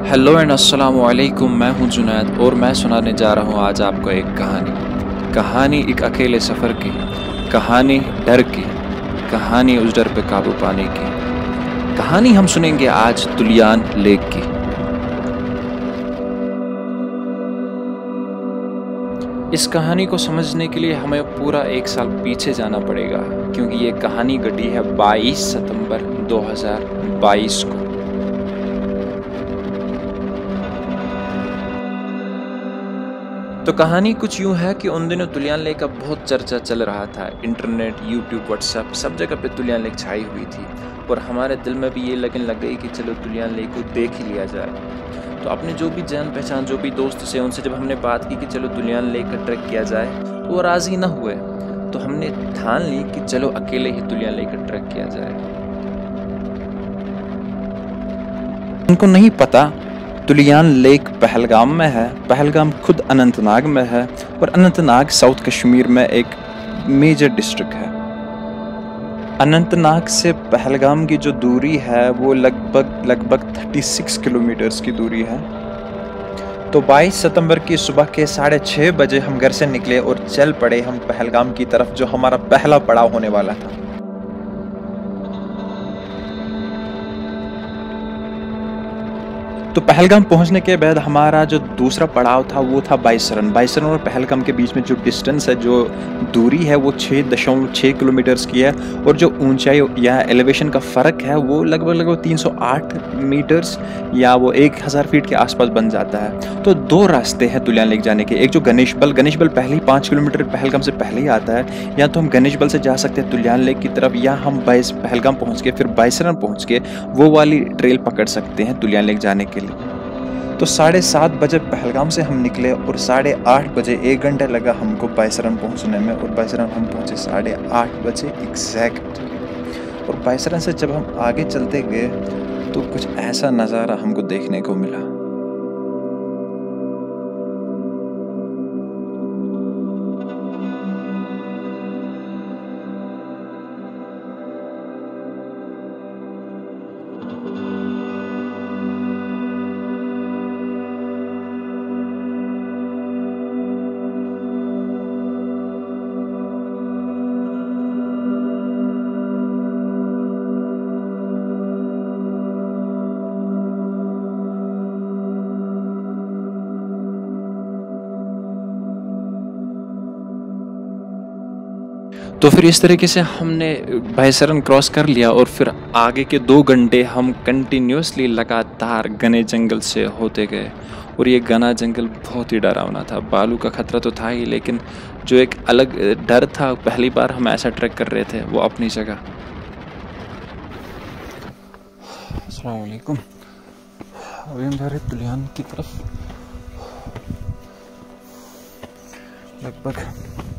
Hello and अस्सलाम वालेकुम। मैं हूं जुनैद और मैं सुनाने जा रहा हूं आज आपको एक कहानी एक अकेले सफ़र की, कहानी डर की, कहानी उस डर पे काबू पाने की। कहानी हम सुनेंगे आज तुलियान लेक की। इस कहानी को समझने के लिए हमें पूरा एक साल पीछे जाना पड़ेगा, क्योंकि ये कहानी घटी है 22 सितंबर 2022 को। तो कहानी कुछ यूं है कि उन दिनों तुलियान लेक का बहुत चर्चा चल रहा था। इंटरनेट, यूट्यूब, व्हाट्सएप सब जगह पे तुलियान लेक छाई हुई थी और हमारे दिल में भी ये लगन लग गई कि चलो तुलियान लेक को देख ही लिया जाए। तो अपने जो भी जान पहचान, जो भी दोस्त से, उनसे जब हमने बात की कि चलो तुलियान लेक का ट्रैक किया जाए, तो वो राज़ी न हुए। तो हमने ठान ली कि चलो अकेले ही तुलियान लेक का ट्रैक किया जाए। उनको नहीं पता तुलियान लेक पहलगाम में है, पहलगाम खुद अनंतनाग में है और अनंतनाग साउथ कश्मीर में एक मेजर डिस्ट्रिक्ट है। अनंतनाग से पहलगाम की जो दूरी है वो लगभग 36 किलोमीटर्स की दूरी है। तो 22 सितंबर की सुबह के 6:30 बजे हम घर से निकले और चल पड़े हम पहलगाम की तरफ, जो हमारा पहला पड़ाव होने वाला था। तो पहलगाम पहुंचने के बाद हमारा जो दूसरा पड़ाव था वो था बाइसरन। बाइसरन और पहलगाम के बीच में जो डिस्टेंस है, जो दूरी है, वो 6.6 किलोमीटर्स की है और जो ऊंचाई या एलिवेशन का फ़र्क है वो लगभग 308 मीटर्स या वो 1000 फीट के आसपास बन जाता है। तो दो रास्ते हैं तुलियान लेक जाने के। एक जो गणेश बल पहले ही 5 किलोमीटर पहलगाम से पहले ही आता है। या तो हम गणेश बल से जा सकते हैं तुलियान लेक की तरफ, या हम पहलगाम पहुँच के फिर बाइसरन पहुँच के वो वाली ट्रेल पकड़ सकते हैं तुलियान लेक जाने के लिए। तो 7:30 बजे पहलगाम से हम निकले और 8:30 बजे 1 घंटा लगा हमको बाइसरन पहुंचने में, और बाइसरन हम पहुंचे 8:30 बजे एग्जैक्ट। और बाइसरन से जब हम आगे चलते गए तो कुछ ऐसा नज़ारा हमको देखने को मिला। तो फिर इस तरीके से हमने बाइसरन क्रॉस कर लिया और फिर आगे के 2 घंटे हम कंटिन्यूसली लगातार घने जंगल से होते गए। और ये घना जंगल बहुत ही डरावना था। बालू का खतरा तो था ही, लेकिन जो एक अलग डर था, पहली बार हम ऐसा ट्रैक कर रहे थे, वो अपनी जगह। अस्सलाम वालेकुम। अभी हम जा रहे तुलियान की तरफ। लगभग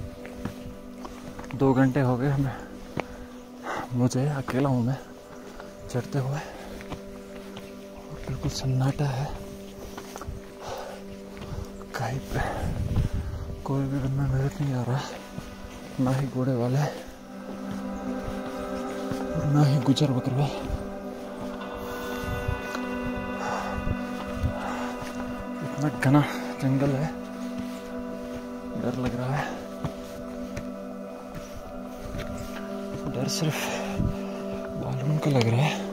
2 घंटे हो गए हमें, मुझे अकेला हूँ मैं चढ़ते हुए, और बिल्कुल सन्नाटा है। कहीं पे कोई भी बंदा नजर नहीं आ रहा, ना ही घोड़े वाले और ना ही गुजर बकरवा। इतना घना जंगल है, डर लग रहा है। डर सिर्फ मालूम का लग रहा है।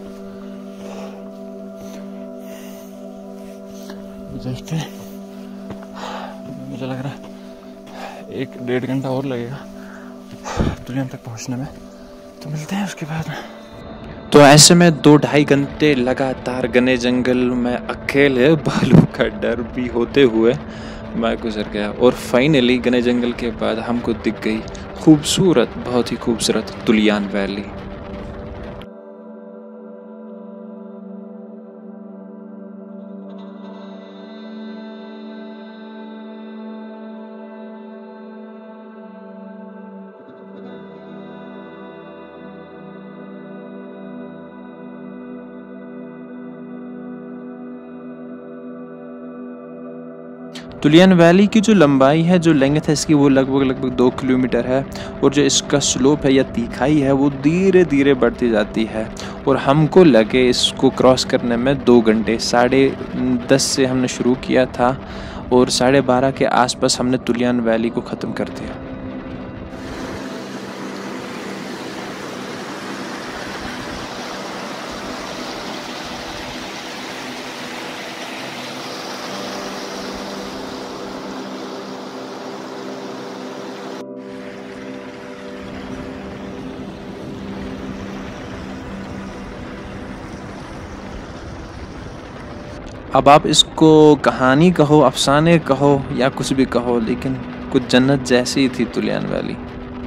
देखते हैं, मुझे लग रहा है 1-1.5 घंटा और लगेगा तुलियान तक पहुंचने में। तो मिलते हैं उसके बाद। तो ऐसे में 2-2.5 घंटे लगातार घने जंगल में अकेले, भालू का डर भी होते हुए मैं गुजर गया। और फाइनली घने जंगल के बाद हमको दिख गई खूबसूरत, बहुत ही खूबसूरत तुलियान वैली। तुलियान वैली की जो लंबाई है, जो लेंथ है इसकी, वो लगभग 2 किलोमीटर है। और जो इसका स्लोप है या तीखाई है वो धीरे धीरे बढ़ती जाती है। और हमको लगे इसको क्रॉस करने में 2 घंटे। 10:30 से हमने शुरू किया था और 12:30 के आसपास हमने तुलियान वैली को ख़त्म कर दिया। अब आप इसको कहानी कहो, अफसाने कहो या कुछ भी कहो, लेकिन कुछ जन्नत जैसी ही थी तुलियान वैली।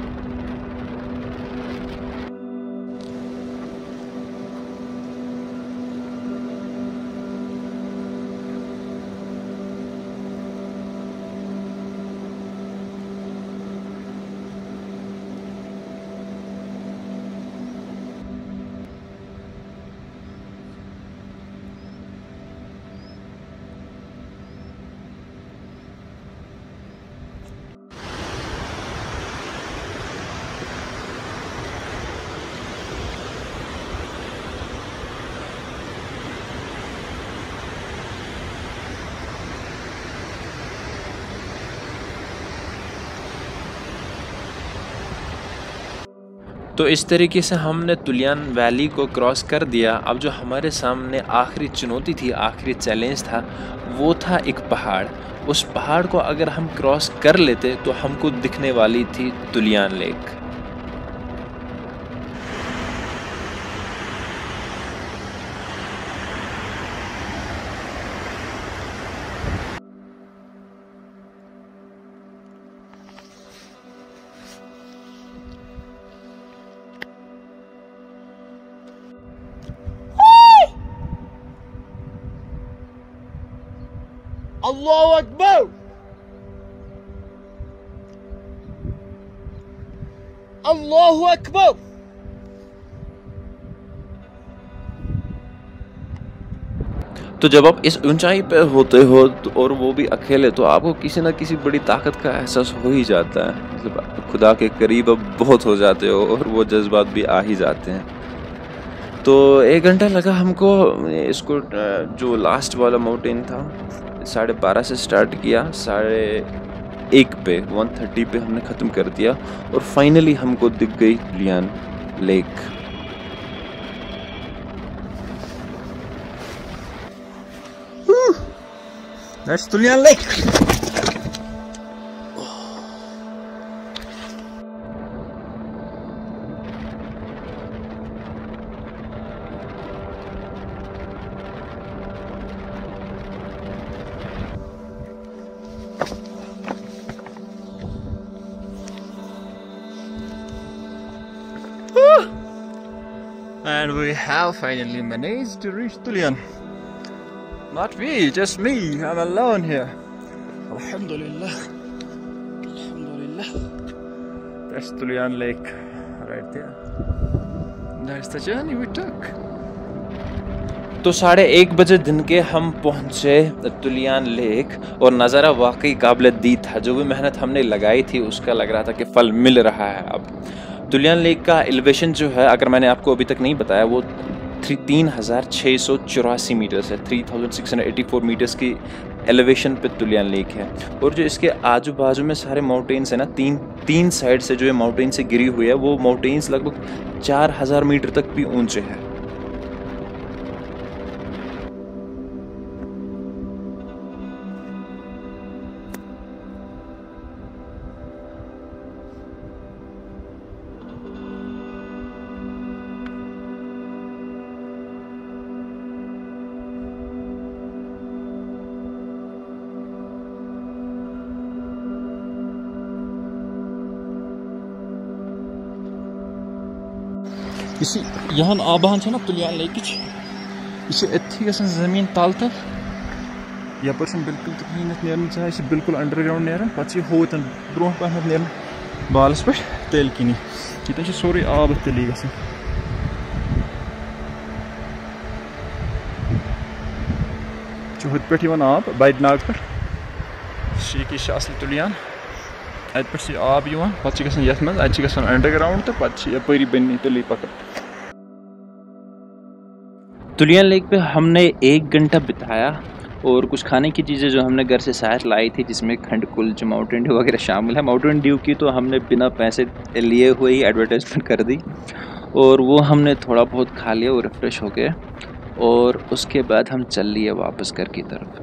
तो इस तरीके से हमने तुलियान वैली को क्रॉस कर दिया। अब जो हमारे सामने आखिरी चुनौती थी, आखिरी चैलेंज था, वो था एक पहाड़। उस पहाड़ को अगर हम क्रॉस कर लेते तो हमको दिखने वाली थी Tulian lake. Allahu Akbar! Allahu Akbar! तो जब आप इस ऊंचाई पे होते हो और वो भी अकेले, तो आपको किसी ना किसी बड़ी ताकत का एहसास हो ही जाता है। मतलब खुदा के करीब अब बहुत हो जाते हो और वो जज्बात भी आ ही जाते हैं। तो 1 घंटा लगा हमको इसको, जो लास्ट वाला माउंटेन था 12:30 से स्टार्ट किया, 1:30 पे 1:30 पे हमने ख़त्म कर दिया और फाइनली हमको दिख गई Tulian lake. That's Tulian Lake. And we have finally managed to reach Tulian. Not we, just me. I'm alone here. Alhamdulillah. Alhamdulillah. That's Tulian Lake right there. That's the journey we took. तो 1:30 बजे दिन के हम पहुँचे Tulian lake और नज़ारा वाकई काबिल दीद था। जो भी मेहनत हमने लगाई थी उसका लग रहा था कि फल मिल रहा है। अब तुलियान लेक का एलिवेशन जो है, अगर मैंने आपको अभी तक नहीं बताया, वो 3684 मीटर्स है। 3684 मीटर्स की एलिवेशन पे तुलियान लेक है। और जो इसके आजू बाजू में सारे माउंटेन्स हैं ना, तीन साइड से जो ये माउंटेन से गिरी हुई है, वो माउंटेन्स लगभग 4000 मीटर तक भी ऊंचे हैं। यहाँ आबान ना तुलियान लेक यह जमीन तल तल यप बिल्कुल ना बिल्कुल अंडरग्राउंड नान पे होतन ब्रो पहन ना बालस पे तेल किनी ये सोरे आब तेली ग हुत पे आब बड़ नाग पे शीकी असल तुलियान पे आब पे ये मज अंडरग्राउंड तो पे यपरी बनी तुली पकड़। तुलियान लेक पे हमने 1 घंटा बिताया और कुछ खाने की चीज़ें जो हमने घर से साथ लाई थी, जिसमें खंड कुल्च, माउंटेन ड्यू वगैरह शामिल है। माउंटेन ड्यू की तो हमने बिना पैसे लिए हुए ही एडवर्टाइजमेंट कर दी और वो हमने थोड़ा बहुत खा लिया और रिफ़्रेश हो गए और उसके बाद हम चल लिए वापस घर की तरफ।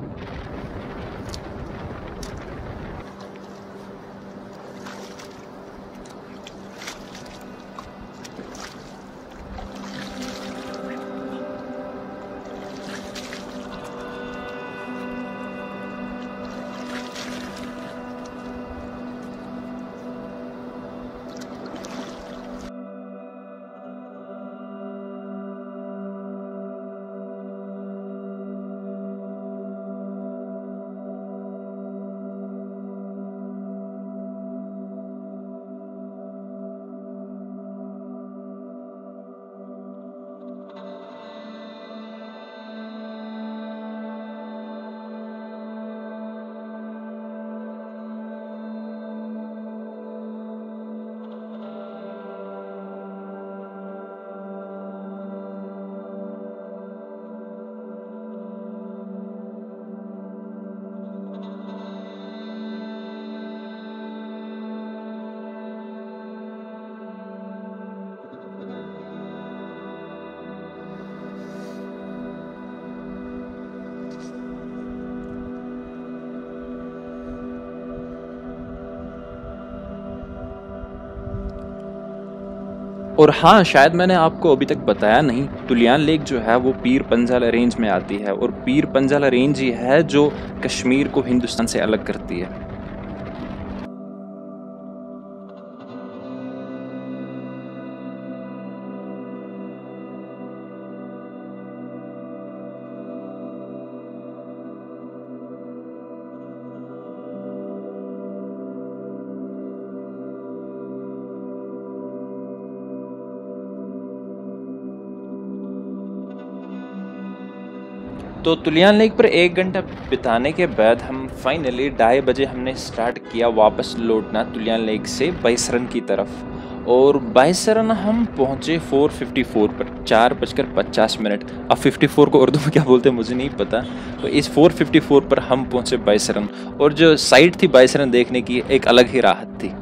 और हाँ, शायद मैंने आपको अभी तक बताया नहीं, तुलियान लेक जो है वो पीर पंजाला रेंज में आती है और पीर पंजाला रेंज ही है जो कश्मीर को हिंदुस्तान से अलग करती है। तो तुलियान लेक पर 1 घंटा बिताने के बाद हम फाइनली 2:30 बजे हमने स्टार्ट किया वापस लौटना तुलियान लेक से बाइसरन की तरफ। और बाइसरन हम पहुँचे 4:54 पर, 4:50। अब 54 को उर्दू में क्या बोलते हैं मुझे नहीं पता। तो इस 4:54 पर हम पहुँचे बाइसरन और जो साइट थी बाइसरन देखने की एक अलग ही राहत थी।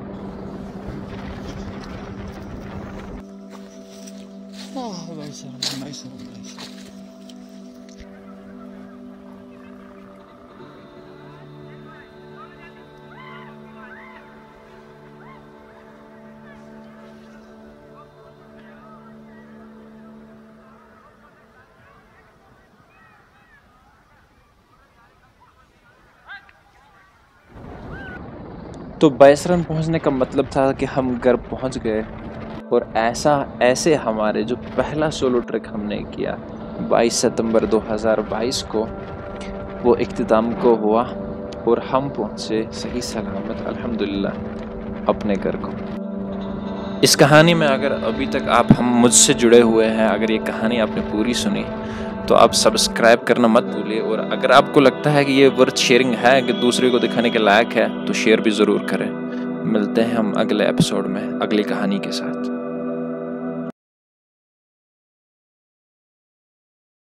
तो बाइसरन पहुंचने का मतलब था कि हम घर पहुंच गए और ऐसे हमारे जो पहला सोलो ट्रैक हमने किया 22 सितंबर 2022 को वो इख्तिताम को हुआ और हम पहुंचे सही सलामत अल्हम्दुलिल्लाह अपने घर को। इस कहानी में अगर अभी तक आप हम मुझसे जुड़े हुए हैं, अगर ये कहानी आपने पूरी सुनी तो आप सब्सक्राइब करना मत भूलिए और अगर आपको लगता है कि ये वर्थ शेयरिंग है, कि दूसरे को दिखाने के लायक है, तो शेयर भी ज़रूर करें। मिलते हैं हम अगले एपिसोड में अगली कहानी के साथ।